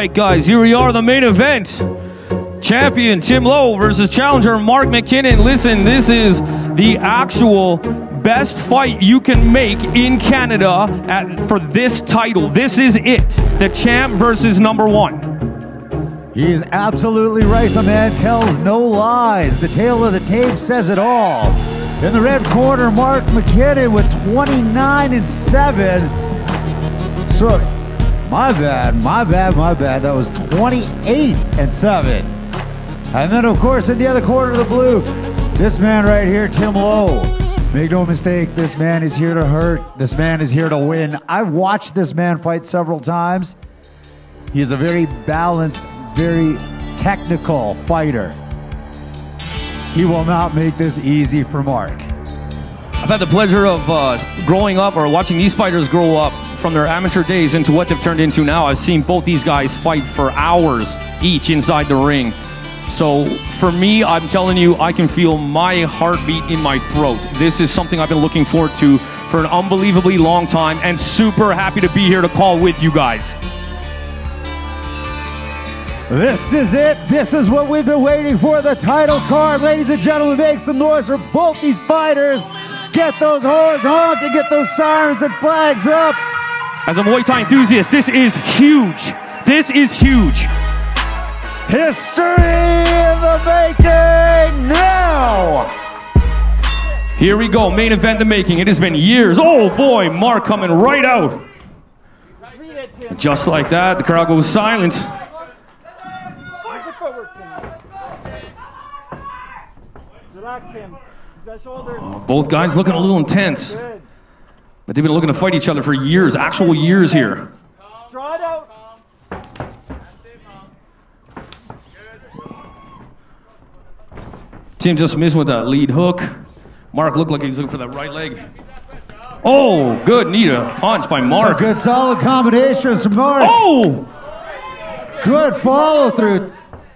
right, guys, here we are, the main event. Champion Tim Lowe versus challenger Mark MacKinnon. Listen, this is the actual best fight you can make in Canada for this title. This is it. The champ versus number one. He is absolutely right. The man tells no lies. The tale of the tape says it all. In the red corner, Mark MacKinnon with 29-7. So, my bad. That was 28-7. And then, of course, in the other corner of the blue, this man right here, Tim Lowe. Make no mistake, this man is here to hurt. This man is here to win. I've watched this man fight several times. He is a very balanced, very technical fighter. He will not make this easy for Mark. I've had the pleasure of growing up or watching these fighters grow up from their amateur days into what they've turned into now. I've seen both these guys fight for hours each inside the ring. So for me, I'm telling you, I can feel my heartbeat in my throat. This is something I've been looking forward to for an unbelievably long time, and super happy to be here to call with you guys. This is it. This is what we've been waiting for, the title card. Ladies and gentlemen, make some noise for both these fighters. Get those horns honked and get those sirens and flags up. As a Muay Thai enthusiast, this is huge. This is huge. History in the making now. Here we go, main event the making. It has been years. Oh boy, Mark coming right out. Just like that, the crowd goes silent. Both guys looking a little intense. But they've been looking to fight each other for years, actual years here. Draw it out. Tim just missed with that lead hook. Mark looked like he's looking for that right leg. Oh, good, neat punch by Mark. Some good solid combinations from Mark. Oh! Good follow through.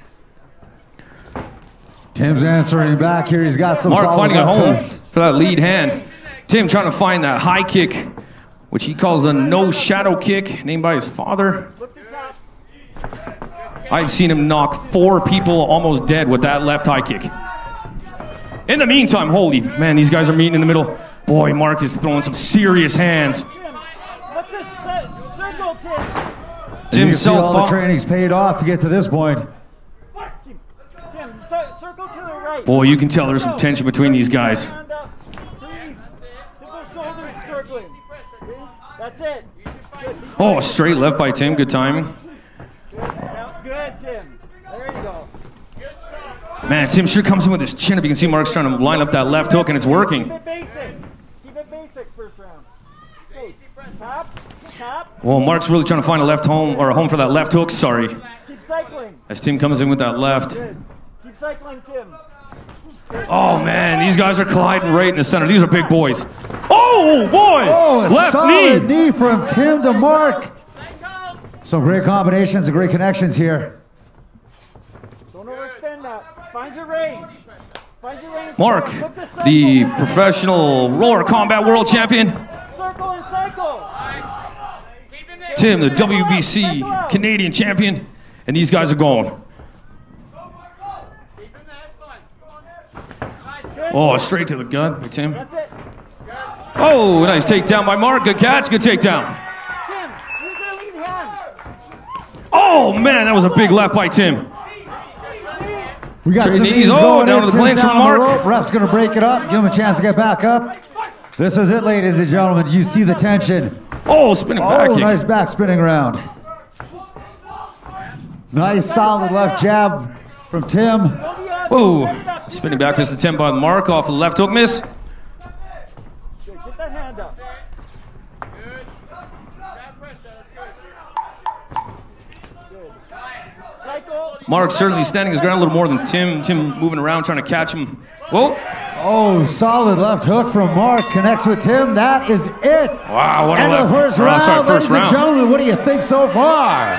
Tim's answering back here. He's got some Mark solid finding a home hooks for that lead hand. Tim trying to find that high kick, which he calls the no shadow kick, named by his father. I've seen him knock 4 people almost dead with that left high kick. In the meantime, holy man, these guys are meeting in the middle. Boy, Mark is throwing some serious hands. Tim see all the training's paid off to get to this point. Boy, you can tell there's some tension between these guys. Oh, straight left by Tim. Good timing. Good, Tim. There you go. Man, Tim sure comes in with his chin up. You can see Mark's trying to line up that left hook, and it's working. Keep it basic. Keep it basic first round. Tap, tap. Well, Mark's really trying to find a left home, or a home for that left hook, sorry. Keep cycling. As Tim comes in with that left. Good. Keep cycling, Tim. Oh, man, these guys are colliding right in the center. These are big boys. Oh, boy! Oh, a left solid knee from Tim to Mark. Some great combinations and great connections here. Don't overextend that. Find your range. Find your range. Mark, the professional roller combat world champion. Circle and cycle. Tim, the WBC Canadian champion. And these guys are going. Oh, straight to the gut by Tim. That's it. Oh, nice takedown by Mark. Good catch, good takedown. Tim, use your lead hand. Oh, man, that was a big left by Tim. We got some knees. knees Oh, going down in. to the planks Tim's from down on the Mark. rope. Ref's going to break it up, give him a chance to get back up. This is it, ladies and gentlemen. You see the tension. Oh, spinning back kick. Nice back spinning round. Nice solid left jab from Tim. Oh, spinning back fist to Tim by Mark off the left hook miss. Good. Get that hand up. Good. Cycle. Mark certainly standing his ground a little more than Tim. Tim moving around trying to catch him. Whoa. Oh, solid left hook from Mark. Connects with Tim. That is it. Wow, what a End left. of the first round. Sorry, first Ladies and round. gentlemen, what do you think so far?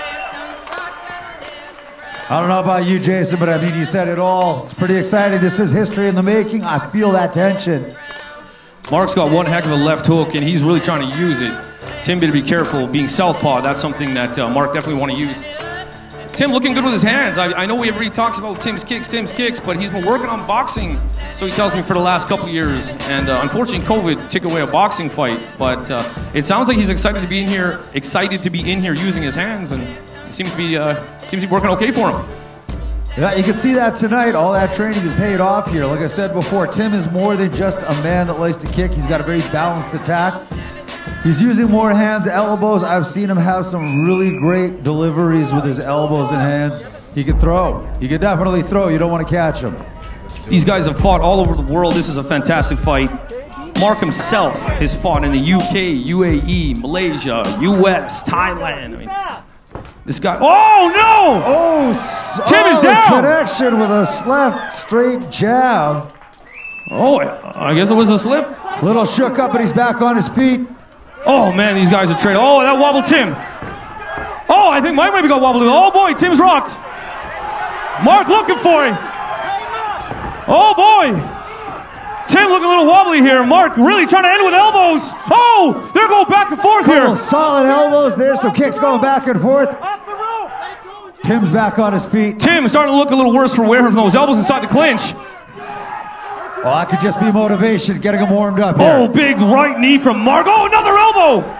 I don't know about you, Jason, but I mean, you said it all. It's pretty exciting. This is history in the making. I feel that tension. Mark's got one heck of a left hook, and he's really trying to use it. Tim better be careful being southpaw. That's something that Mark definitely want to use. Tim looking good with his hands. I know everybody talks about Tim's kicks, but he's been working on boxing, so he tells me, for the last couple years. And unfortunately, COVID took away a boxing fight. But it sounds like he's excited to be in here using his hands, and it seems to be working okay for him. Yeah, you can see that tonight. All that training is paid off here. Like I said before, Tim is more than just a man that likes to kick. He's got a very balanced attack. He's using more hands, elbows. I've seen him have some really great deliveries with his elbows and hands. He can throw. He can definitely throw. You don't want to catch him. These guys have fought all over the world. This is a fantastic fight. Mark himself has fought in the UK, UAE, Malaysia, US, Thailand. I mean, this guy. Oh no! Oh, Tim is down. Connection with a left straight jab. Oh, I guess it was a slip. Little shook up, but he's back on his feet. Oh man, these guys are trading. Oh, that wobbled Tim. Oh, I think Mike maybe got wobbled. Oh boy, Tim's rocked. Mark looking for him. Oh boy. Tim looking a little wobbly here. Mark really trying to end with elbows. Oh, they're going back and forth here. Solid elbows there, some kicks going back and forth. Tim's back on his feet. Tim's starting to look a little worse for wear from those elbows inside the clinch. Oh, that could just be motivation, getting him warmed up here. Oh, big right knee from Mark. Oh, another elbow.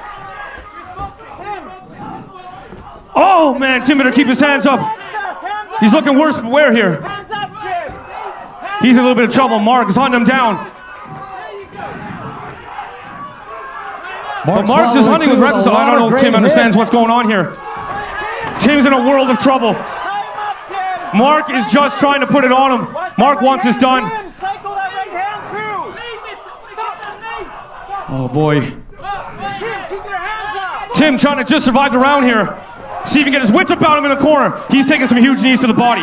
Oh, man, Tim better keep his hands up. He's looking worse for wear here. He's in a little bit of trouble. Mark is hunting him down. But Mark's just hunting with reckless. I don't know if Tim understands what's going on here. Tim's in a world of trouble. Mark is just trying to put it on him. Mark wants this done. Oh boy. Tim trying to just survive the round here. See if he can get his wits about him in the corner. He's taking some huge knees to the body.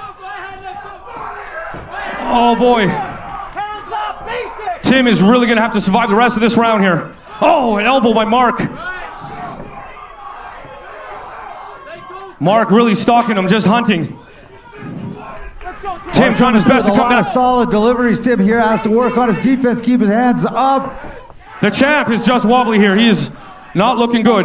Oh boy. Tim is really going to have to survive the rest of this round here. Oh, an elbow by Mark. Mark really stalking him, just hunting. Tim trying his best to come down. Solid deliveries. Tim here has to work on his defense, keep his hands up. The champ is just wobbly here. He is not looking good.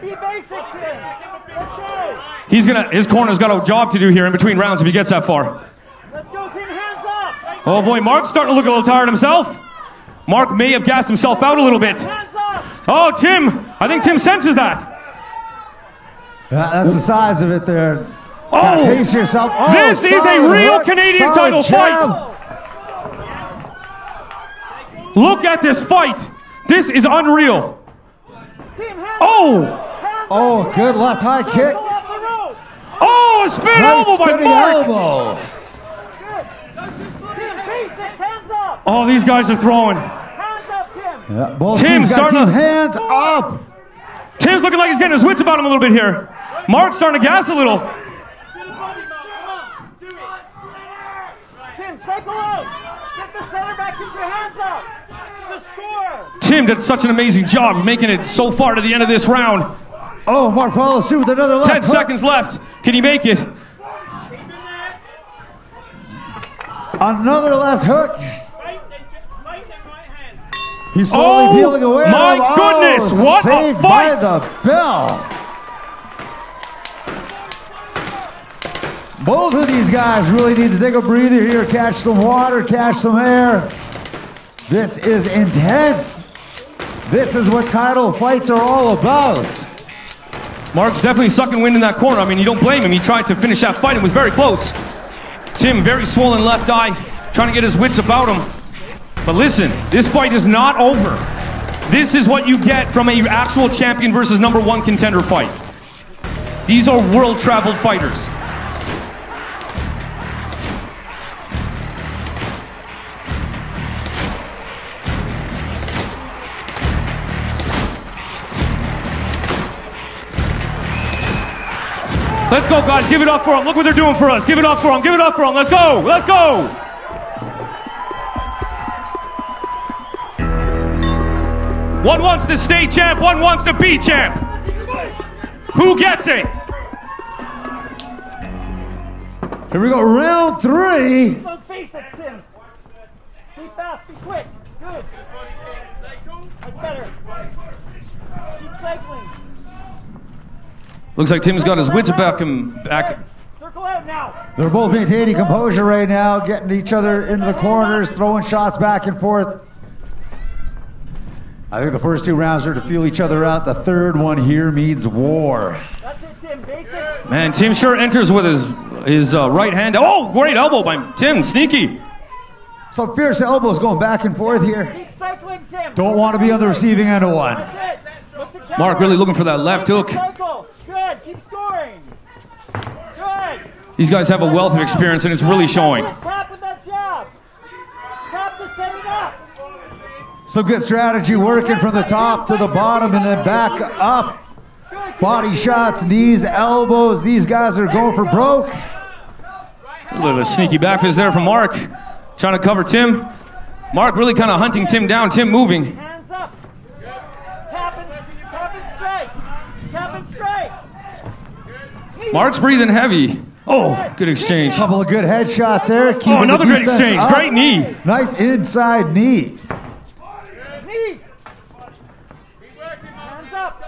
His corner's got a job to do here in between rounds if he gets that far. Let's go, Tim, hands up. Oh boy, Mark's starting to look a little tired himself. Mark may have gassed himself out a little bit. Oh, Tim, I think Tim senses that. That's the size of it there. Oh, pace yourself. Oh, this is a real Canadian title fight. Look at this fight. This is unreal. Oh! Oh, good left high kick. Oh, a spin elbow by Mark. Oh, these guys are throwing. Yeah, both Tim's starting to hands up. Tim's looking like he's getting his wits about him a little bit here. Mark's starting to gas a little. Tim, cycle out. Get the center back. Get your hands up. To score. Tim did such an amazing job making it so far to the end of this round. Oh, Mark follows suit with another left 10 seconds left. Can he make it? Another left hook. He's slowly peeling away. My goodness, what a fight! By the bell. Both of these guys really need to take a breather here, catch some water, catch some air. This is intense. This is what title fights are all about. Mark's definitely sucking wind in that corner. I mean, you don't blame him. He tried to finish that fight and was very close. Tim, very swollen left eye, trying to get his wits about him. But listen, this fight is not over. This is what you get from an actual champion versus #1 contender fight. These are world-traveled fighters. Let's go, guys. Give it up for them. Look what they're doing for us. Give it up for them. Give it up for them. Let's go. Let's go. One wants to stay champ. One wants to be champ. Who gets it? Here we go. Round 3. Those basics, Tim. Be fast. Be quick. Good. That's better. Keep cycling. Looks like Tim's got his wits back. Circle out now. They're both maintaining composure right now, getting each other into the corners, throwing shots back and forth. I think the first 2 rounds are to feel each other out. The third one here means war. That's it, Tim. Basic. Man, Tim sure enters with his right hand. Oh, great elbow by Tim. Sneaky. Some fierce elbows going back and forth here. Keep cycling, Tim. Don't want to be on the receiving end of one. That's it. Look the camera. Mark really looking for that left hook. Cycle. Good. Keep scoring. Good. These guys have a wealth of experience, and it's really showing. Tap with that jab. Tap to set it up. Some good strategy working from the top to the bottom and then back up. Body shots, knees, elbows. These guys are going for broke. A little bit of sneaky back fist there from Mark. Trying to cover Tim. Mark really kind of hunting Tim down. Tim moving. Hands up. Tap and straight. Tap and straight. Mark's breathing heavy. Oh, good exchange. Couple of good headshots there. Oh, another great exchange. Up. Great knee. Nice inside knee. Knee. Hands up.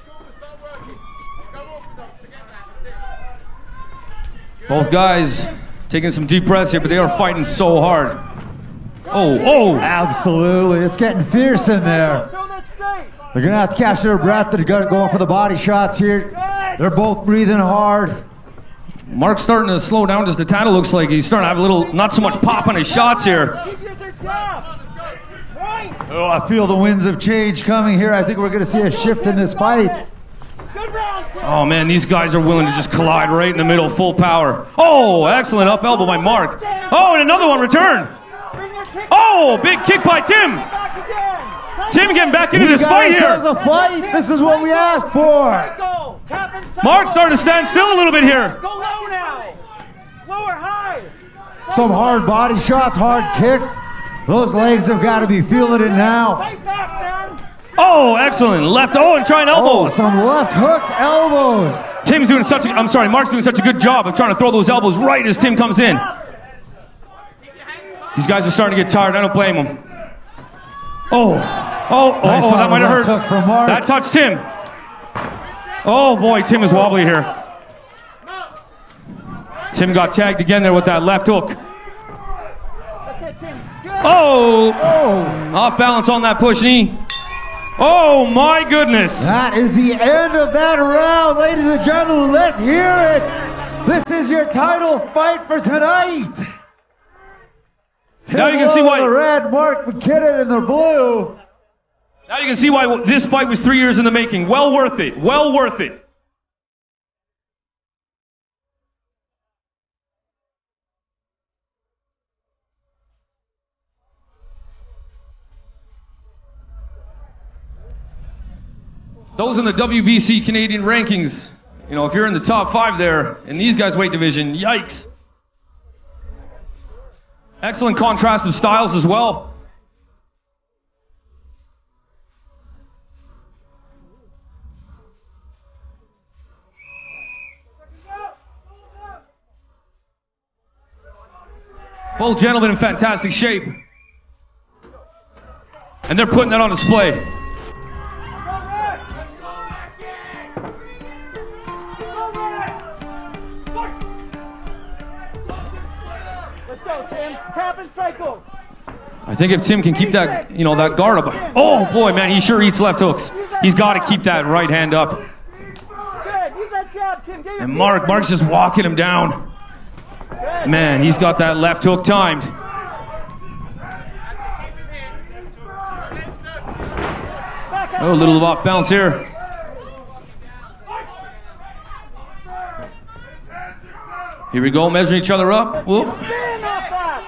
Both guys taking some deep breaths here, but they are fighting so hard. Oh. Absolutely. It's getting fierce in there. Throw that straight. They're going to have to catch their breath. They're going for the body shots here. They're both breathing hard. Mark's starting to slow down just a tad. It looks like he's starting to have a little, not so much pop on his shots here. Keep your jab. Right. Oh, I feel the winds of change coming here. I think we're going to see a shift in this fight. Good round, Tim. Oh man, these guys are willing to just collide right in the middle, full power. Oh, excellent up elbow by Mark. Oh, and another one return. Bring your kick. Oh, big kick by Tim. Back again. Tim getting back into These this fight guys, there's here. a fight. This is what we asked for. Cycle. Tap and cycle. Mark's starting to stand still a little bit here. Go low now. Lower high. Some hard body shots, hard kicks. Those legs have got to be feeling it now. Fight back, man. Oh, excellent. Left, and trying Oh, elbows. some left hooks, elbows. Tim's doing Mark's doing such a good job of trying to throw those elbows right as Tim comes in. These guys are starting to get tired. I don't blame them. Nice That might have left hurt. hook from Mark. That touched Tim. Oh boy, Tim is wobbly here. Tim got tagged again there with that left hook. That's it, Tim. Good. Oh, off balance on that push knee. Oh my goodness. That is the end of that round, ladies and gentlemen. Let's hear it. This is your title fight for tonight. Now you can see Tim why. in the red, Mark MacKinnon in the blue. Now you can see why this fight was 3 years in the making. Well worth it. Well worth it. Those in the WBC Canadian rankings, you know, if you're in the top 5 there, in these guys' weight division, yikes. Excellent contrast of styles as well. Both gentlemen in fantastic shape. And they're putting that on display. Let's go, Tim. Tap and cycle. I think if Tim can keep that, you know, that guard up. Oh boy, man, he sure eats left hooks. He's got to keep that right hand up. Good. Use that jab, Tim. Get your And Mark's just walking him down. Good. Man, he's got that left hook timed. Back up. Oh, a little off balance here. Here we go, measuring each other up. Whoop. Spin off that.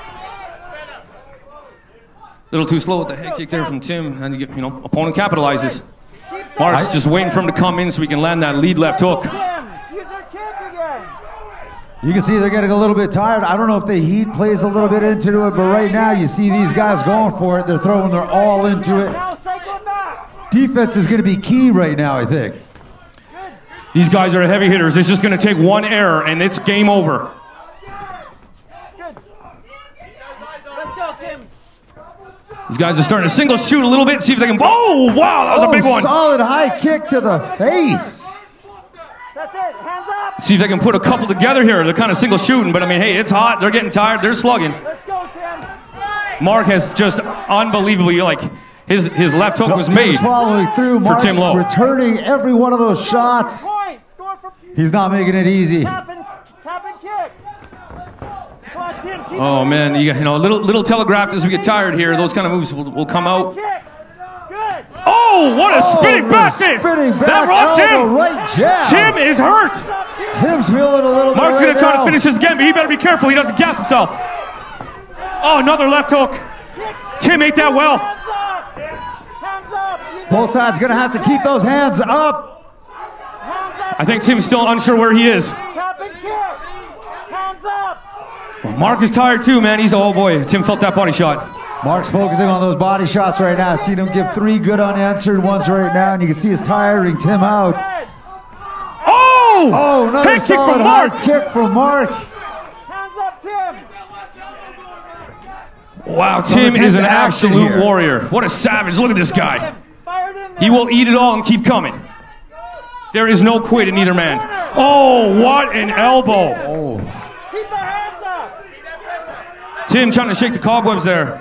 Little too slow with the head kick there from Tim, and you know, opponent capitalizes. Mark's just waiting for him to come in so he can land that lead left hook. Tim, use your kick again. You can see they're getting a little bit tired. I don't know if the heat plays a little bit into it, but right now you see these guys going for it. They're throwing their all into it. Now cycle back. Defense is going to be key right now, I think. These guys are heavy hitters. It's just going to take one error, and it's game over. Good. Let's go, Tim. These guys are starting to single shoot a little bit, see if they can. Oh, wow, that was a big one. Solid high kick to the face. That's it. Hands up. See if they can put a couple together here. They're kind of single shooting, but I mean, hey, it's hot. They're getting tired. They're slugging. Let's go, Tim. Mark has just unbelievably, like, his left hook was Tim's made following through. Mark's Tim Lowe. returning every one of those shots. Point. Score for. He's not making it easy. Tap and kick. Come on, Tim. Keep Oh it. man, you know, little telegraphed as we get tired here. Those kind of moves will come out. Kick. Good. Oh, what a spinning back fist! Spinning back That rocked elbow, Tim. right jab. Tim is hurt. Tim's feeling a little Mark's bit gonna right try now. to finish this again, but he better be careful. He doesn't gas himself. Oh, another left hook. Tim ate that well. Hands up. Hands up. Both sides gonna have to keep those hands up. Hands up. I think Tim's still unsure where he is. Tap and kick. Hands up. Well, Mark is tired too, man. He's, oh boy, Tim felt that body shot. Mark's focusing on those body shots right now. Seen him give 3 good unanswered ones right now, and you can see he's tiring Tim out. Good. Oh! Oh, another Head kick solid from high Mark. kick from Mark. Hands up, Tim. Wow, Tim Tim's is an action absolute here. warrior. What a savage. Look at this guy. Fire it in there. He will eat it all and keep coming. There is no quit in either man. Oh, what an elbow. Oh, Keep the hands up. Tim trying to shake the cobwebs there.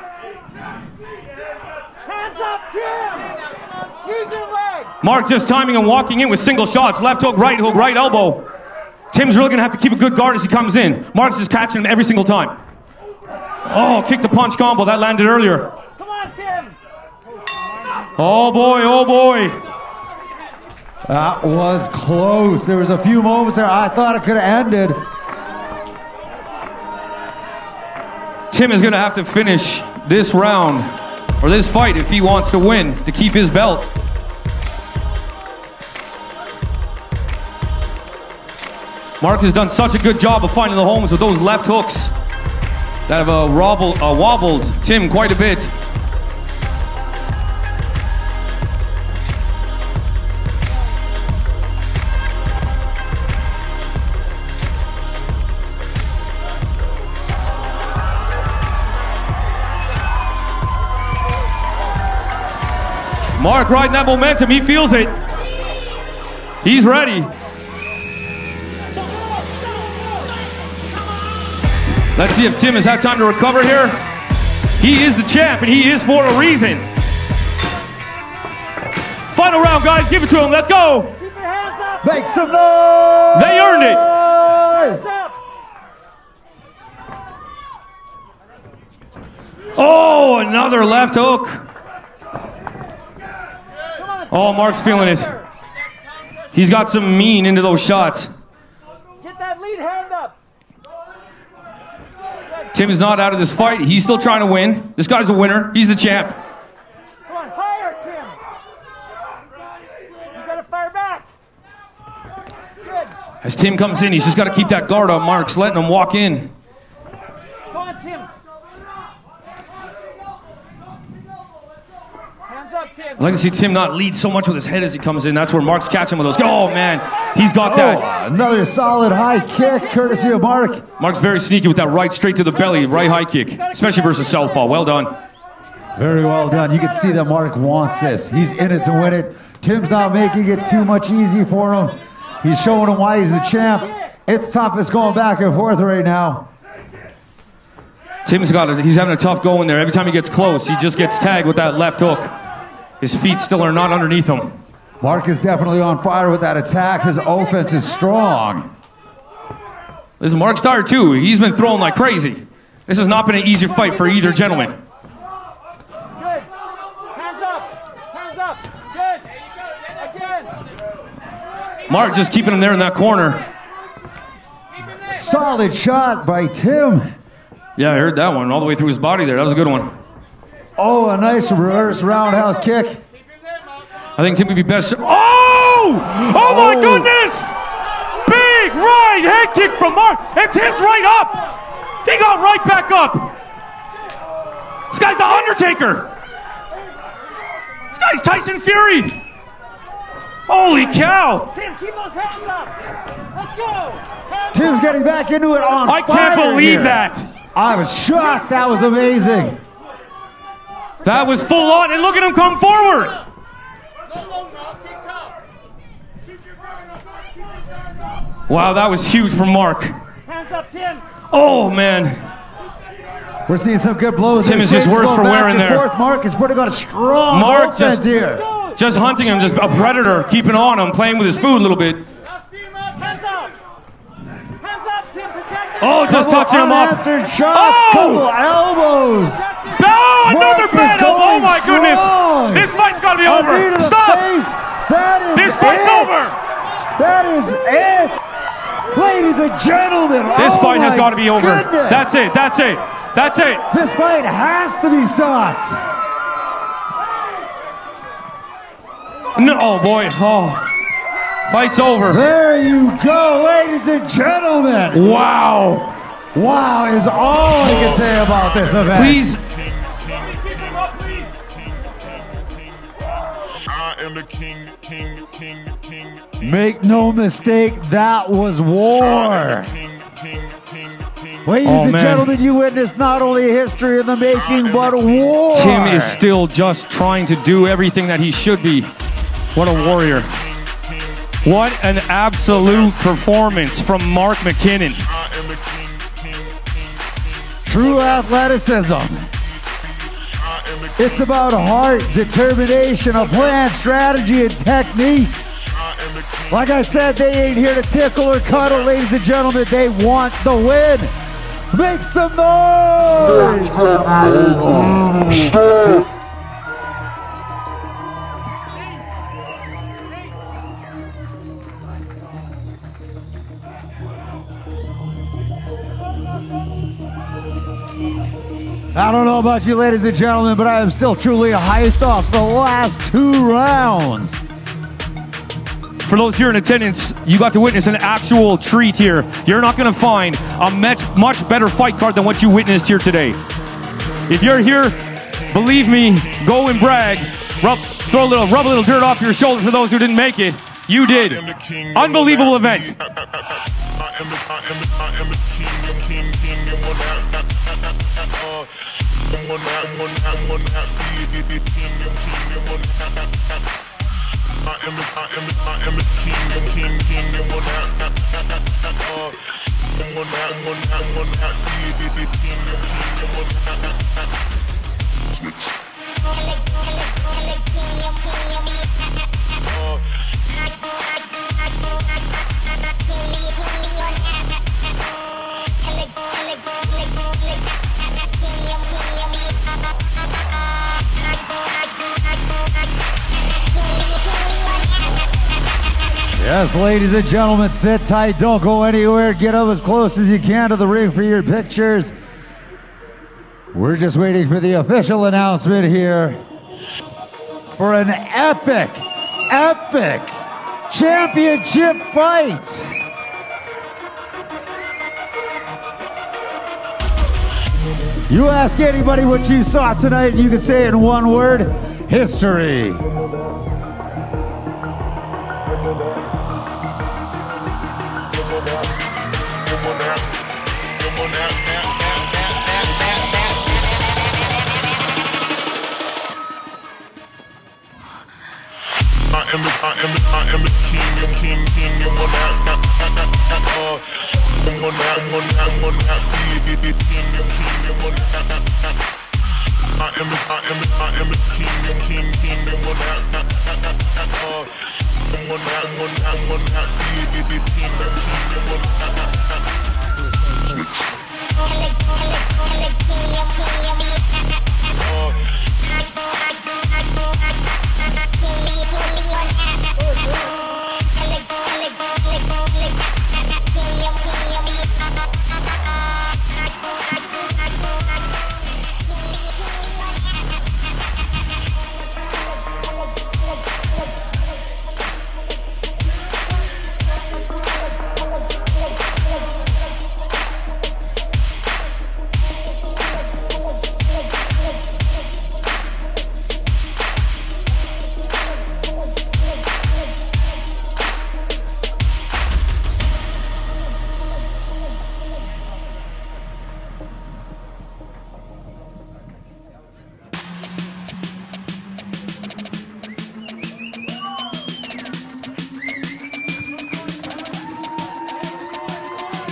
Hands up, Tim. Use your legs. Mark just timing and walking in with single shots. Left hook, right elbow. Tim's really going to have to keep a good guard as he comes in. Mark's just catching him every single time. Oh, kick the punch combo. That landed earlier. Come on, Tim. Oh, boy, oh, boy. that was close. There was a few moments there I thought it could have ended. Tim is going to have to finish this round, or this fight, if he wants to win, to keep his belt. Mark has done such a good job of finding the homes with those left hooks that have wobbled Tim quite a bit. Mark riding that momentum, he feels it. He's ready. Let's see if Tim has had time to recover here. He is the champ, and he is for a reason. Final round, guys. Give it to him. Let's go. Keep your hands up. Make some noise! They earned it. Hands up. Oh, another left hook. Oh, Mark's feeling it. He's got some mean into those shots. Get that lead hand up. Tim is not out of this fight. He's still trying to win. This guy's a winner. He's the champ. Come on, higher, Tim. You gotta fire back. Good. As Tim comes in, he's just got to keep that guard up. Mark's letting him walk in. Come on, Tim. Hands up, Tim. I like to see Tim not lead so much with his head as he comes in. That's where Mark's catching with those. Oh, man. He's got that. Oh, another solid high kick, courtesy of Mark. Mark's very sneaky with that right straight to the belly, right high kick, especially versus southpaw. Well done. Very well done. You can see that Mark wants this. He's in it to win it. Tim's not making it too much easy for him. He's showing him why he's the champ. It's tough. It's going back and forth right now. Tim's got it. He's having a tough go in there. Every time he gets close, he just gets tagged with that left hook. His feet still are not underneath him. Mark is definitely on fire with that attack. His offense is strong. Listen, Mark's tired too. He's been throwing like crazy. This has not been an easy fight for either gentleman. Good. Hands up. Hands up. Good. Again. Mark just keeping him there in that corner. Solid shot by Tim. Yeah, I heard that one all the way through his body there. That was a good one. Oh, a nice reverse roundhouse kick. I think Tim would be best. Oh! Oh my goodness! Big right head kick from Mark, and Tim's right up. He got right back up. This guy's the Undertaker. This guy's Tyson Fury. Holy cow! Tim, keep those hands up. Let's go. Hands Tim's up. getting back into it on I fire can't believe here. that. I was shocked. That was amazing. That was full on, and look at him come forward. Wow, that was huge from Mark. Hands up, Tim. Oh, man. We're seeing some good blows. Tim is just worse for wear in there. Mark is putting on a strong Mark offense here. just hunting him, just a predator, keeping on him, playing with his food a little bit. Hands up. Hands up, Tim. Protect it. Oh, just touching him up. Unanswered shots, couple elbows. Oh, another Mark is bad elbow. Oh, going my goodness. strong. This fight's got to be A knee over. to the Stop. face. That is This fight's it. over. That is it. Ladies and gentlemen. This fight has my got to be over. goodness. That's it. That's it. That's it. This fight has to be stopped. No, oh boy. Oh. Fight's over. There you go, ladies and gentlemen. Wow. Wow is all I can say about this event. Please. I am the king. Make no mistake, that was war. Ladies and man. gentlemen, you witnessed not only a history in the making, but war. Tim is still just trying to do everything that he should be. What a warrior. What an absolute performance from Mark MacKinnon. True athleticism. It's about heart, determination, a plan, strategy, and technique. Like I said, they ain't here to tickle or cuddle, ladies and gentlemen. They want the win. Make some noise! I don't know about you, ladies and gentlemen, but I am still truly hyped off the last 2 rounds. For those here in attendance, you got to witness an actual treat here. You're not going to find a much better fight card than what you witnessed here today. If you're here, believe me, go and brag. Rub a little dirt off your shoulder for those who didn't make it. You did. Unbelievable event. Yes, ladies and gentlemen, sit tight, don't go anywhere. Get up as close as you can to the ring for your pictures. We're just waiting for the official announcement here for an epic championship fight. You ask anybody what you saw tonight, and you can say it in one word: history. I am the king, and one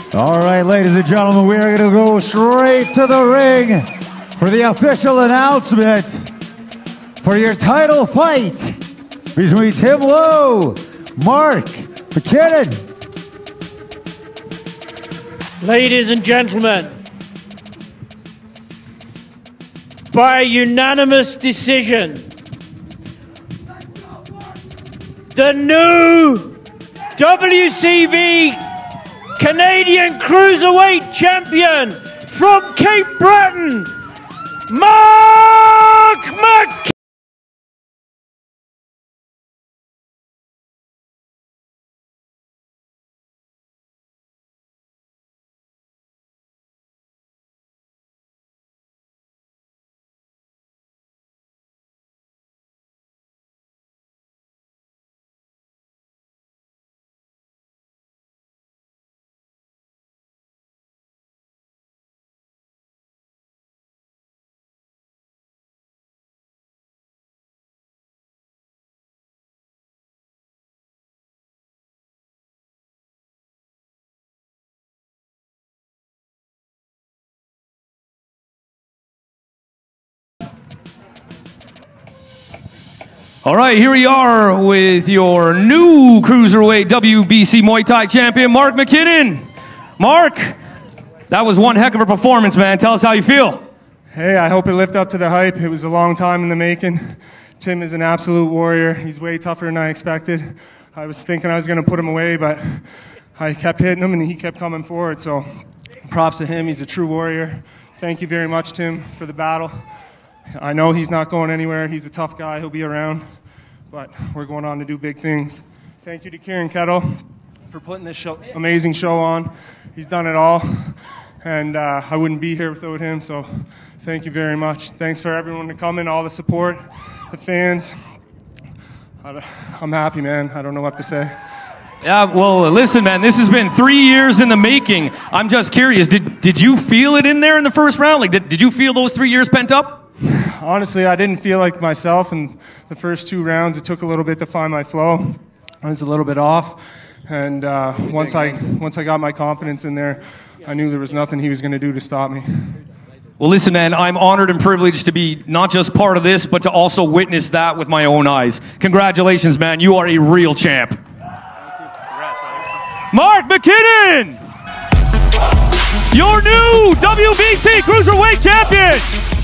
All right, ladies and gentlemen, we are going to go straight to the ring for the official announcement for your title fight between Tim Lowe, Mark MacKinnon. Ladies and gentlemen, by unanimous decision, the new WCB Canadian Cruiserweight Champion from Cape Breton, Mark MacKinnon! All right, here we are with your new Cruiserweight WBC Muay Thai champion, Mark MacKinnon. Mark, that was one heck of a performance, man. Tell us how you feel. Hey, I hope it lived up to the hype. It was a long time in the making. Tim is an absolute warrior. He's way tougher than I expected. I was thinking I was going to put him away, but I kept hitting him and he kept coming forward. So props to him. He's a true warrior. Thank you very much, Tim, for the battle. I know he's not going anywhere. He's a tough guy. He'll be around. But we're going on to do big things. Thank you to Kieran Kettle for putting this amazing show on. He's done it all, and I wouldn't be here without him, so thank you very much. Thanks for everyone to come in, all the support, the fans. I'm happy, man. I don't know what to say. Yeah, well, listen, man, this has been 3 years in the making. I'm just curious, did you feel it in there in the first round? Like, did you feel those 3 years pent up? Honestly, I didn't feel like myself in the first 2 rounds. It took a little bit to find my flow. I was a little bit off, and once I got my confidence in there, I knew there was nothing he was going to do to stop me. Well, listen, man, I'm honored and privileged to be not just part of this, but to also witness that with my own eyes. Congratulations, man. You are a real champ. Mark MacKinnon, your new WBC Cruiserweight Champion.